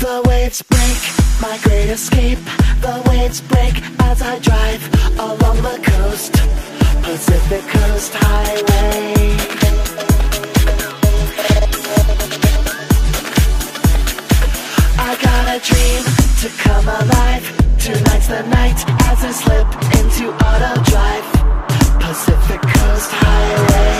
The waves break, my great escape. The waves break as I drive along the coast, Pacific Coast Highway. I got a dream to come alive. Tonight's the night as I slip into auto drive, Pacific Coast Highway.